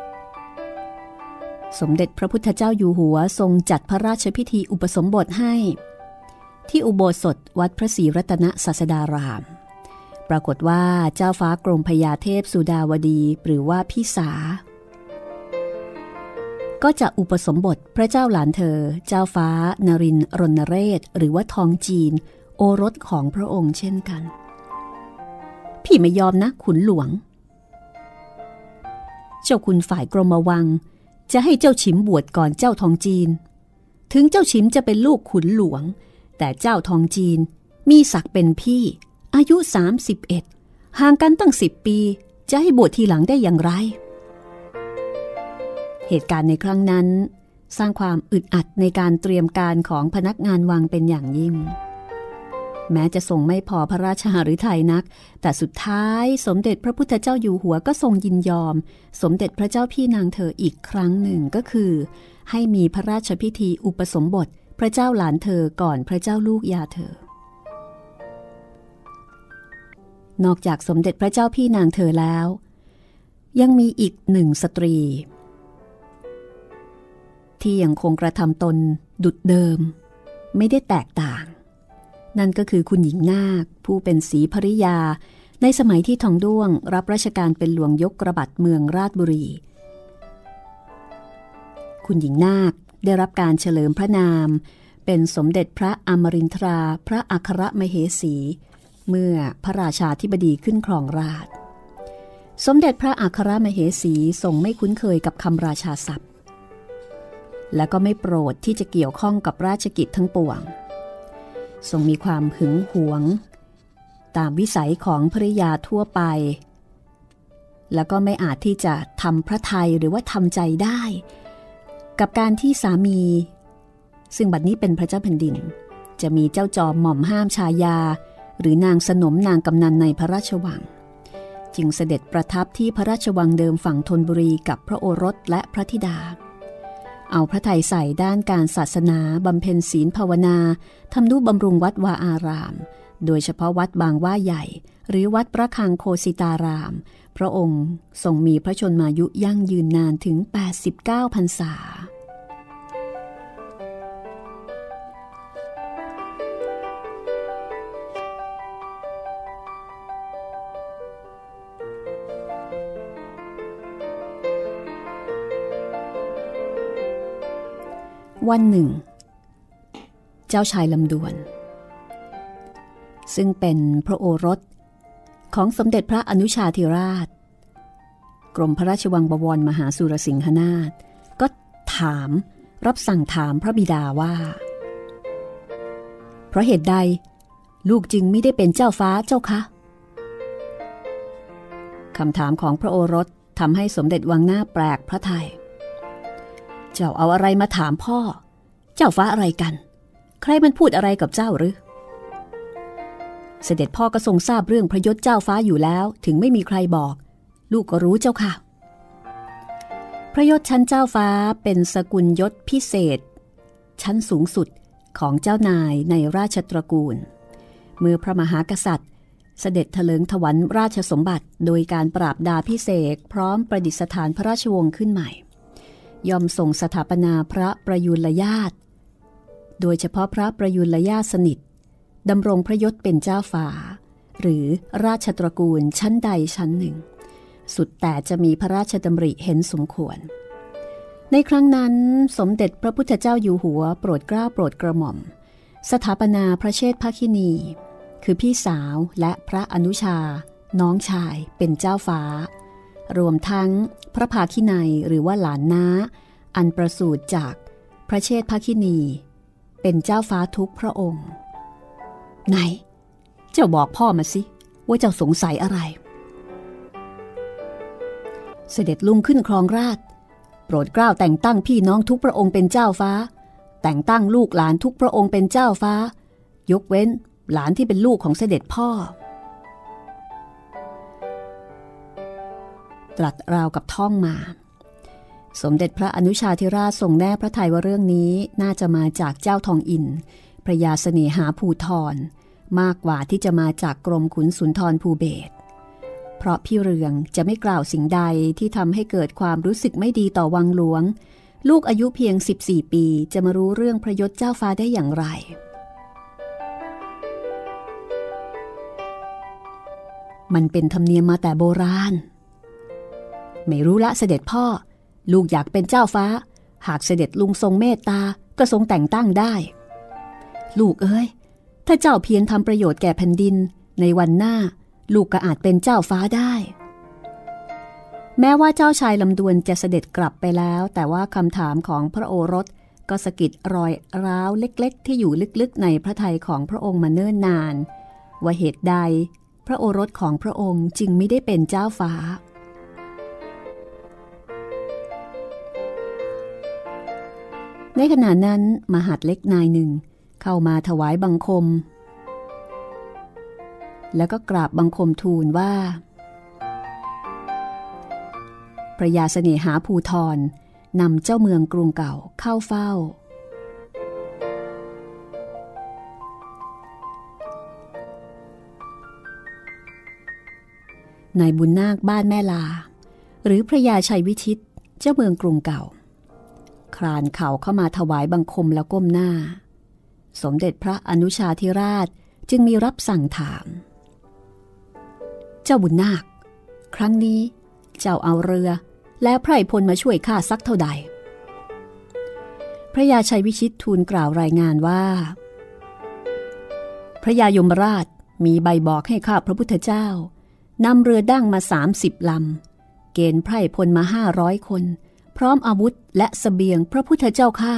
สมเด็จพระพุทธเจ้าอยู่หัวทรงจัดพระราชพิธีอุปสมบทให้ที่อุโบสถวัดพระศรีรัตนศาสดารามปรากฏว่าเจ้าฟ้ากรมพญาเทพสุดาวดีหรือว่าพี่สาก็จะอุปสมบทพระเจ้าหลานเธอเจ้าฟ้านรินทร์รณเรศหรือว่าทองจีนโอรสของพระองค์เช่นกันพี่ไม่ยอมนะขุนหลวงเจ้าคุณฝ่ายกรมวังจะให้เจ้าฉิมบวชก่อนเจ้าทองจีนถึงเจ้าฉิมจะเป็นลูกขุนหลวงแต่เจ้าทองจีนมีศักดิ์เป็นพี่อายุสามสิบเอ็ดห่างกันตั้งสิบปีจะให้บวชทีหลังได้อย่างไรเหตุการณ์ในครั้งนั้นสร้างความอึดอัดในการเตรียมการของพนักงานวังเป็นอย่างยิ่งแม้จะทรงไม่พอพระราชหฤทัยนักแต่สุดท้ายสมเด็จพระพุทธเจ้าอยู่หัวก็ทรงยินยอมสมเด็จพระเจ้าพี่นางเธออีกครั้งหนึ่งก็คือให้มีพระราชพิธีอุปสมบทพระเจ้าหลานเธอก่อนพระเจ้าลูกยาเธอนอกจากสมเด็จพระเจ้าพี่นางเธอแล้วยังมีอีกหนึ่งสตรีที่ยังคงกระทำตนดุจเดิมไม่ได้แตกต่างนั่นก็คือคุณหญิงนาคผู้เป็นศรีภริยาในสมัยที่ทองด้วงรับราชการเป็นหลวงยกกระบัดเมืองราชบุรีคุณหญิงนาคได้รับการเฉลิมพระนามเป็นสมเด็จพระอมรินทราพระอัครมเหสีเมื่อพระราชาธิบดีขึ้นครองราชย์สมเด็จพระอัครมเหสีทรงไม่คุ้นเคยกับคำราชาศัพท์และก็ไม่โปรดที่จะเกี่ยวข้องกับราชกิจทั้งปวงทรงมีความหึงหวงตามวิสัยของภริยาทั่วไปแล้วก็ไม่อาจที่จะทำพระทัยหรือว่าทำใจได้กับการที่สามีซึ่งบัดนี้เป็นพระเจ้าแผ่นดินจะมีเจ้าจอมหม่อมห้ามชายาหรือนางสนมนางกำนันในพระราชวังจึงเสด็จประทับที่พระราชวังเดิมฝั่งธนบุรีกับพระโอรสและพระธิดาเอาพระทัยใส่ด้านการศาสนาบำเพ็ญศีลภาวนาทำนุบำรุงวัดวาอารามโดยเฉพาะวัดบางว่าใหญ่หรือวัดพระคังโคสิตารามพระองค์ทรงมีพระชนมายุยั่งยืนนานถึงแปดสิบเก้าพรรษาวันหนึ่งเจ้าชายลำดวนซึ่งเป็นพระโอรสของสมเด็จพระอนุชาธิราชกรมพระราชวังบวรมหาสุรสิงหนาถก็ถามรับสั่งถามพระบิดาว่าเพราะเหตุใดลูกจึงไม่ได้เป็นเจ้าฟ้าเจ้าคะคำถามของพระโอรสทำให้สมเด็จวังหน้าแปลกพระทัยเจ้าเอาอะไรมาถามพ่อเจ้าฟ้าอะไรกันใครมันพูดอะไรกับเจ้าหรือเสด็จพ่อก็ทรงทราบเรื่องพระยศเจ้าฟ้าอยู่แล้วถึงไม่มีใครบอกลูกก็รู้เจ้าค่ะพระยศชั้นเจ้าฟ้าเป็นสกุลยศพิเศษชั้นสูงสุดของเจ้านายในราชตระกูลเมื่อพระมหากษัตริย์เสด็จเถลิงถวัลย์ราชสมบัติโดยการปราบดาพิเศษพร้อมประดิษฐานพระราชวงศ์ขึ้นใหม่ย่อมทรงสถาปนาพระประยุรญาติโดยเฉพาะพระประยุรญาติสนิทดำรงพระยศเป็นเจ้าฟ้าหรือราชตระกูลชั้นใดชั้นหนึ่งสุดแต่จะมีพระราชดำริเห็นสมควรในครั้งนั้นสมเด็จพระพุทธเจ้าอยู่หัวโปรดเกล้าโปรดกระหม่อมสถาปนาพระเชษฐคินีคือพี่สาวและพระอนุชาน้องชายเป็นเจ้าฟ้ารวมทั้งพระภาคินัยหรือว่าหลานน้าอันประสูติจากพระเชษฐคินีเป็นเจ้าฟ้าทุกพระองค์ไหนเจ้าบอกพ่อมาสิว่าเจ้าสงสัยอะไรเสด็จลุงขึ้นครองราชย์โปรดเกล้าแต่งตั้งพี่น้องทุกพระองค์เป็นเจ้าฟ้าแต่งตั้งลูกหลานทุกพระองค์เป็นเจ้าฟ้ายกเว้นหลานที่เป็นลูกของเสด็จพ่อตรัสราวกับท่องมาสมเด็จพระอนุชาธิราชทรงแน่พระทัยว่าเรื่องนี้น่าจะมาจากเจ้าทองอินพระยาเสน่หาภูธรมากกว่าที่จะมาจากกรมขุนสุนทรภูเบศรเพราะพี่เรืองจะไม่กล่าวสิ่งใดที่ทำให้เกิดความรู้สึกไม่ดีต่อวังหลวงลูกอายุเพียงสิบสี่ปีจะมารู้เรื่องพระยศเจ้าฟ้าได้อย่างไรมันเป็นธรรมเนียมมาแต่โบราณไม่รู้ละเสด็จพ่อลูกอยากเป็นเจ้าฟ้าหากเสด็จลุงทรงเมตตาก็ทรงแต่งตั้งได้ลูกเอ้ยถ้าเจ้าเพียรทำประโยชน์แก่แผ่นดินในวันหน้าลูกก็อาจเป็นเจ้าฟ้าได้แม้ว่าเจ้าชายลำดวนจะเสด็จกลับไปแล้วแต่ว่าคำถามของพระโอรสก็สะกิดรอยร้าวเล็กๆที่อยู่ลึกๆในพระทัยของพระองค์มาเนิ่นนานว่าเหตุใดพระโอรสของพระองค์จึงไม่ได้เป็นเจ้าฟ้าในขณะนั้นมหาดเล็กนายหนึ่งเข้ามาถวายบังคมแล้วก็กราบบังคมทูลว่าพระยาเสน่หาภูธรนำเจ้าเมืองกรุงเก่าเข้าเฝ้านายบุญนาคบ้านแม่ลาหรือพระยาชัยวิชิตเจ้าเมืองกรุงเก่าคลานเข่าเข้ามาถวายบังคมแล้วก้มหน้าสมเด็จพระอนุชาธิราชจึงมีรับสั่งถามเจ้าบุญนาคครั้งนี้เจ้าเอาเรือและไพร่พลมาช่วยข้าสักเท่าใดพระยาชัยวิชิตทูลกล่าวรายงานว่าพระยายมราชมีใบบอกให้ข้าพระพุทธเจ้านำเรือดั้งมาสามสิบลำเกณฑ์ไพร่พลมาห้าร้อยคนพร้อมอาวุธและเสบียงพระพุทธเจ้าข้า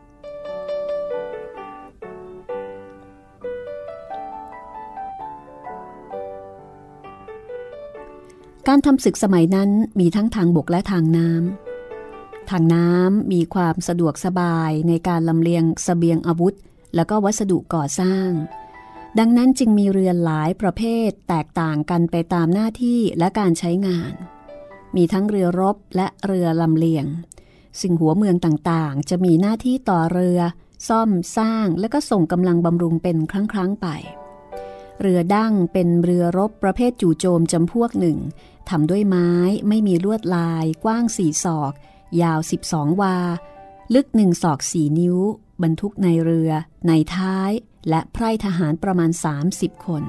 การทำศึกสมัยนั้นมีทั้งทางบกและทางน้ำทางน้ำมีความสะดวกสบายในการลำเลียงเสบียงอาวุธและก็วัสดุก่อสร้างดังนั้นจึงมีเรือหลายประเภทแตกต่างกันไปตามหน้าที่และการใช้งานมีทั้งเรือรบและเรือลำเลียงซึ่งหัวเมืองต่างๆจะมีหน้าที่ต่อเรือซ่อมสร้างและก็ส่งกำลังบำรุงเป็นครั้งๆไปเรือดั้งเป็นเรือรบประเภทจู่โจมจำพวกหนึ่งทำด้วยไม้ไม่มีลวดลายกว้างสี่ศอกยาวสิบสองวาลึกหนึ่งศอกสี่นิ้วบรรทุกในเรือในท้ายและไพร่ทหารประมาณสามสิบคน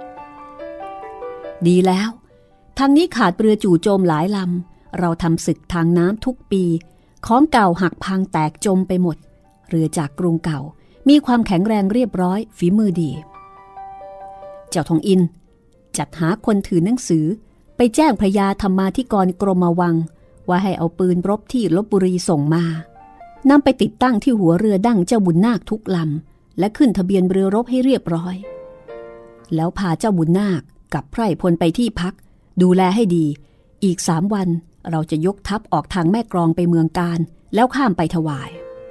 ดีแล้วทางนี้ขาดเรือจู่โจมหลายลำเราทำศึกทางน้ำทุกปีของเก่าหักพังแตกจมไปหมดเรือจากกรุงเก่ามีความแข็งแรงเรียบร้อยฝีมือดีเจ้าทองอินจัดหาคนถือหนังสือไปแจ้งพระยาธรรมาธิกรกรมวังว่าให้เอาปืนรบที่ลพบุรีส่งมานำไปติดตั้งที่หัวเรือดั้งเจ้าบุญนาคทุกลำและขึ้นทะเบียนเรือรบให้เรียบร้อยแล้วพาเจ้าบุญนาคกับไพร่พลไปที่พักดูแลให้ดีอีกสามวันเราจะยกทัพออกทางแม่กลองไปเมืองการแล้วข้ามไปถวาย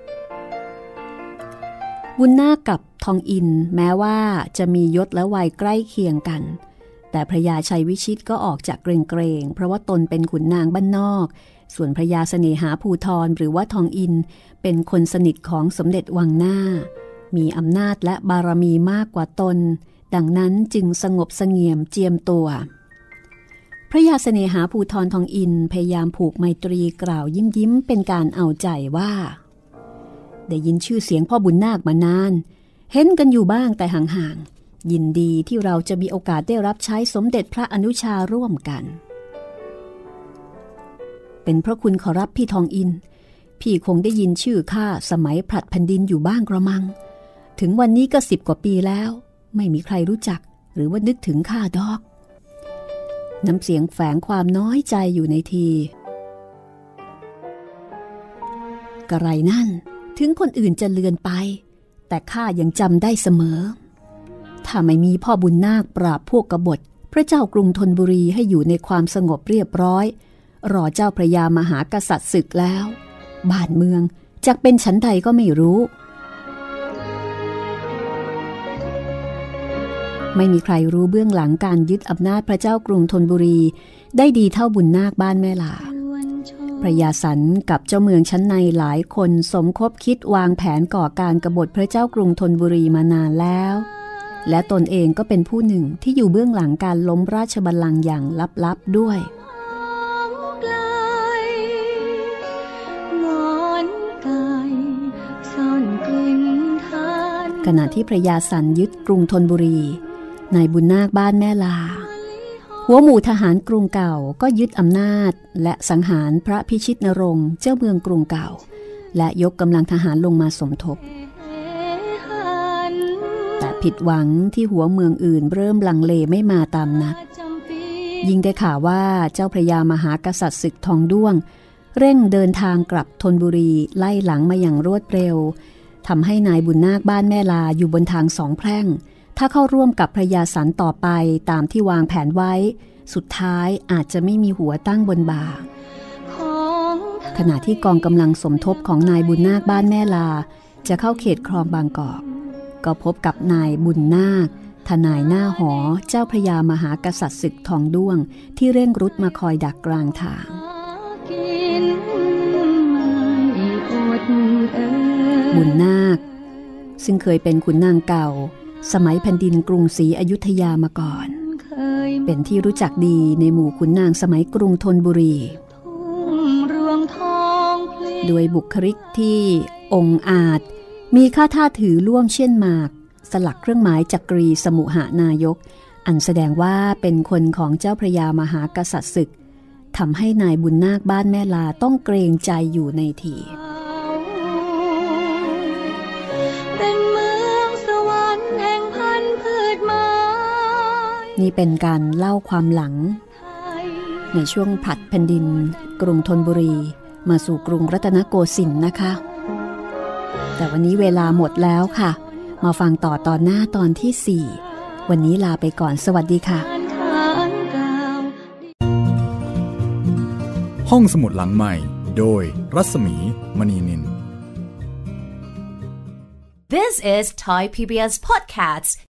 บุญนาคกับทองอินแม้ว่าจะมียศและวัยใกล้เคียงกันแต่พระยาชัยวิชิตก็ออกจากเกรงๆเพราะว่าตนเป็นขุนนางบ้านนอกส่วนพระยาเสน่หาภูธรหรือว่าทองอินเป็นคนสนิทของสมเด็จวังหน้ามีอำนาจและบารมีมากกว่าตนดังนั้นจึงสงบเสงี่ยมเจียมตัวพระยาเสน่หาภูธรทองอินพยายามผูกไมตรีกล่าวยิ้มยิ้มเป็นการเอาใจว่าได้ยินชื่อเสียงพ่อบุญนาคมานานเห็นกันอยู่บ้างแต่ห่างๆยินดีที่เราจะมีโอกาสได้รับใช้สมเด็จพระอนุชาร่วมกันเป็นพระคุณขอรับพี่ทองอินพี่คงได้ยินชื่อข้าสมัยผลัดแผ่นดินอยู่บ้างกระมังถึงวันนี้ก็สิบกว่าปีแล้วไม่มีใครรู้จักหรือว่านึกถึงข้าดอกน้ำเสียงแฝงความน้อยใจอยู่ในทีกระไรนั่นถึงคนอื่นจะเลือนไปแต่ข้ายังจำได้เสมอถ้าไม่มีพ่อบุญนาคปราบพวกกบฏพระเจ้ากรุงธนบุรีให้อยู่ในความสงบเรียบร้อยรอเจ้าพระยามหากษัตริย์ศึกแล้วบ้านเมืองจักเป็นฉันใดก็ไม่รู้ไม่มีใครรู้เบื้องหลังการยึดอำนาจพระเจ้ากรุงธนบุรีได้ดีเท่าบุญนาคบ้านแม่ลาพระยาสันกับเจ้าเมืองชั้นในหลายคนสมคบคิดวางแผนก่อการกบฏพระเจ้ากรุงธนบุรีมานานแล้วและตนเองก็เป็นผู้หนึ่งที่อยู่เบื้องหลังการล้มราชบัลลังก์อย่างลับๆด้วยขณะที่พระยาสันยึดกรุงธนบุรีนายบุญนาคบ้านแม่ลาหัวหมู่ทหารกรุงเก่าก็ยึดอำนาจและสังหารพระพิชิตนรงค์เจ้าเมืองกรุงเก่าและยกกำลังทหารลงมาสมทบแต่พิผิดหวังที่หัวเมืองอื่นเริ่มลังเลไม่มาตามนัดยิ่งได้ข่าวว่าเจ้าพระยามหากษัตริย์ศึกทองด้วงเร่งเดินทางกลับธนบุรีไล่หลังมาอย่างรวดเร็วทำให้นายบุญนาคบ้านแม่ลาอยู่บนทางสองแพร่งถ้าเข้าร่วมกับพระยาสันต่อไปตามที่วางแผนไว้สุดท้ายอาจจะไม่มีหัวตั้งบนบ่าขณะที่กองกำลังสมทบของนายบุญนาคบ้านแม่ลาจะเข้าเขตคลองบางกอกก็พบกับนายบุญนาคทนายหน้าหอเจ้าพระยามหากษัตริย์ศึกทองด้วงที่เร่งรุดมาคอยดักกลางทางบุญนาคซึ่งเคยเป็นขุนนางเก่าสมัยแผ่นดินกรุงศรีอยุธยามาก่อนเป็นที่รู้จักดีในหมู่ขุนนางสมัยกรุงธนบุรีด้วยบุคลิกที่องอาจมีค่าท่าถือล่วงเช่นหมากสลักเครื่องหมายจักรีสมุหานายกอันแสดงว่าเป็นคนของเจ้าพระยามหากษัตริย์ศึกทำให้นายบุญนาคบ้านแม่ลาต้องเกรงใจอยู่ในทีเป็นเมืองสวรรค์แห่งพันธุ์พืชไม้นี่เป็นการเล่าความหลังในช่วงผลัดแผ่นดินกรุงธนบุรีมาสู่กรุงรัตนโกสินทร์นะคะแต่วันนี้เวลาหมดแล้วค่ะมาฟังต่อตอนหน้าตอนที่สี่วันนี้ลาไปก่อนสวัสดีค่ะห้องสมุดหลังใหม่โดยรัศมีมณีนิน This is Thai พี บี เอส Podcasts